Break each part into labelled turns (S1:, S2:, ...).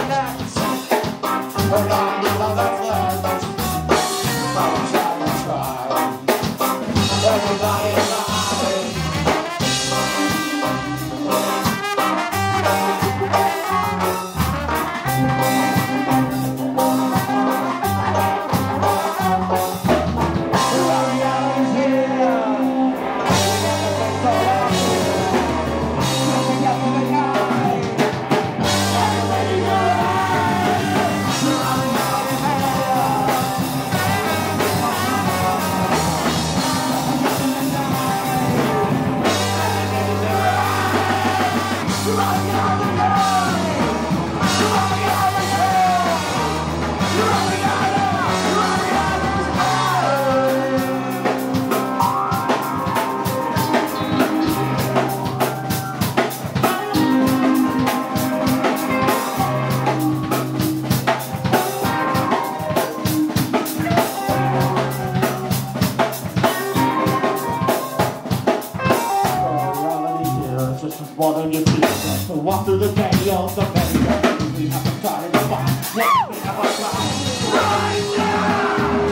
S1: next. Around the other flags. Try. Everybody alive. What on your feet? So walk through the chaos of any we have to try to find what we have a try. Right now!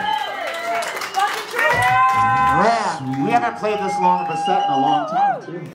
S1: We haven't played this long of a set in a long time, too.